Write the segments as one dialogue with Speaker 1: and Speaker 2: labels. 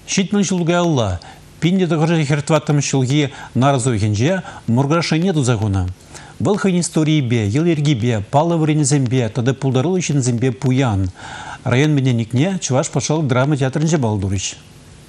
Speaker 1: Щитман жылга алла. Пинде догоры хертваттым шылги нарзойгенже мургашыне тузагуна. Вылхын истории бе, елерги бе, палы вренезембе, тады пулдарыл үшін зембе пуян. Район мененикне Чуваш пошел драма театрынже балдурыш.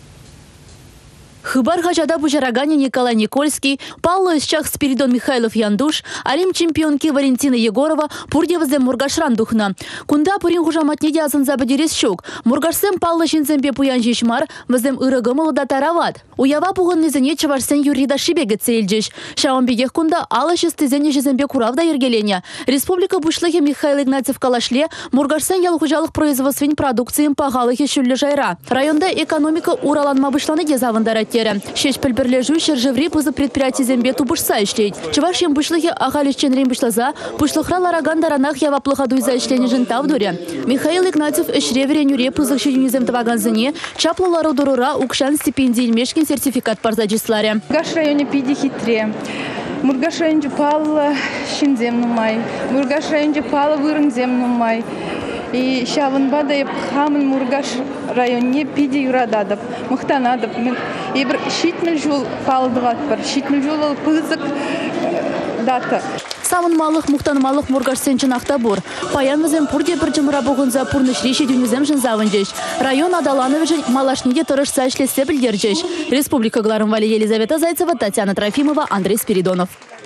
Speaker 2: Хыбар хажада бужарагане Николай Никольский, Павло Исчах Спиридон Михайлов Яндуш, Арим чемпионки Валентина Егорова, Пурдевазе Мургашран духна. Кунда пурин хужаматне дязын забадерес щук. Мургашсем Павло Шинзембе пуян жишмар, вазем ырыгымылы да тарават. Уява пуғынны зене Чавашсен Юрида Шибеге цельджиш. Шаумбегех кунда алашыз тезене жезембе куравда ергеленя. Республика бушлыхе Михаил Игнатьев калашле, Мургашсен ялхужалық производствен продукциям пағалыхе шүллі жайра. Районда экономика ураланма бышланы дезавындарат. Шесть пельперлежу шержеври поза предприятий зембе тубышса ишлейт. Чуваш ем бушлыхе ахалищен рим бушлаза, бушлыхра лараган даранах ява плохаду за ишлени жентавдуре. Михаил Игнатьев эшреверен юре позах шедюнизем таваганзане, чапло лародурура укшан стипендий мешкин сертификат парзаджисларе.
Speaker 3: Мургаш районе пиди хитре. Мургаш районе пал шинзем нумай. Мургаш районе пал вырнзем нумай. И шаванбада еп хамын Мургаш районе пиди юрададып, мухтанадып. И бір шитмел жол палдыват бар, шитмел жол пызык дата.
Speaker 2: Самын малых мухтанмалық Мургаш сенчинахта бур. Паян візем пурде бір жымыра бұғынза пурнышреші дюнізем жынзавын жеш. Район Адалановы малашниге тұрышса ішлесе білдер жеш. Республика Гларым Вали Елизавета Зайцева, Татьяна Трофимова, Андрей Спиридонов.